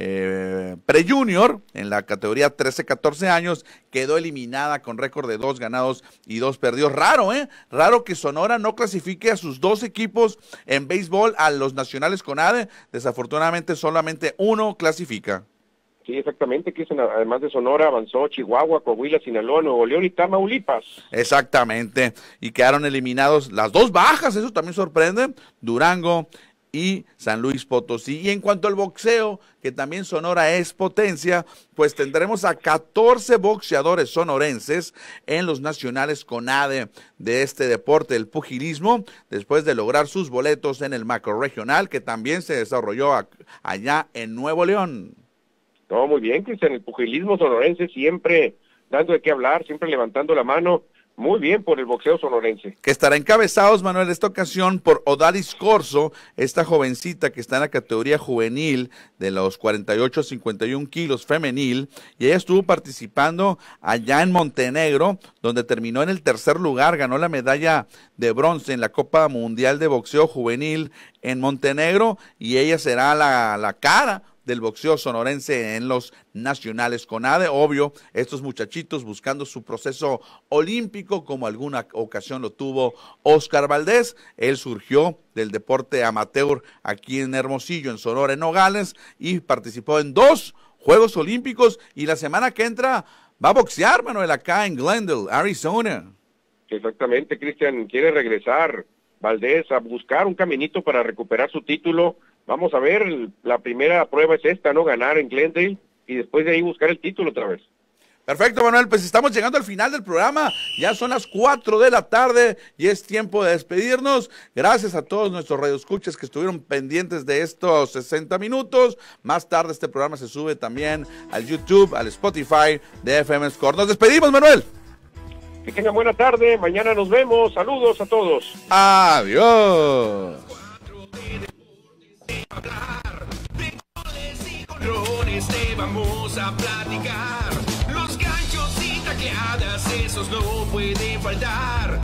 Speaker 2: pre-junior, en la categoría 13-14 años, quedó eliminada con récord de 2 ganados y 2 perdidos. Raro, raro que Sonora no clasifique a sus 2 equipos en béisbol a los nacionales CONADE. Desafortunadamente solamente 1 clasifica.
Speaker 3: Sí, exactamente, Cristian, además de Sonora avanzó Chihuahua, Coahuila, Sinaloa, Nuevo León y Tamaulipas.
Speaker 2: Exactamente, y quedaron eliminados las 2 bajas, eso también sorprende, Durango y San Luis Potosí. Y en cuanto al boxeo, que también Sonora es potencia, pues tendremos a 14 boxeadores sonorenses en los nacionales CONADE de este deporte, el pugilismo, después de lograr sus boletos en el macro regional, que también se desarrolló allá en Nuevo León.
Speaker 3: No, muy bien, Cristian, el pugilismo sonorense siempre dando de qué hablar, siempre levantando la mano. Muy bien por el boxeo sonorense.
Speaker 2: Que estará encabezados, Manuel, esta ocasión por Odalis Corso, esta jovencita que está en la categoría juvenil de los 48 a 51 kilos femenil, y ella estuvo participando allá en Montenegro, donde terminó en el 3er lugar, ganó la medalla de bronce en la Copa Mundial de Boxeo Juvenil en Montenegro, y ella será la cara del boxeo sonorense en los nacionales CONADE. Obvio, estos muchachitos buscando su proceso olímpico, como alguna ocasión lo tuvo Oscar Valdés. Él surgió del deporte amateur aquí en Hermosillo, en Sonora, en Nogales, y participó en 2 Juegos Olímpicos, y la semana que entra va a boxear, Manuel, acá en Glendale, Arizona.
Speaker 3: Exactamente, Cristian, quiere regresar Valdés a buscar un caminito para recuperar su título. Vamos a ver, la primera prueba es esta, ¿no? Ganar en Glendale y después de ahí buscar el título otra vez.
Speaker 2: Perfecto, Manuel, pues estamos llegando al final del programa, ya son las 4 de la tarde y es tiempo de despedirnos. Gracias a todos nuestros radioescuchas que estuvieron pendientes de estos 60 minutos. Más tarde este programa se sube también al YouTube, al Spotify de FM Score. Nos despedimos, Manuel.
Speaker 3: Que tengan buena tarde, mañana nos vemos, saludos a todos.
Speaker 2: Adiós.
Speaker 4: Te vamos a platicar. Los ganchos y tacleadas, esos no pueden faltar.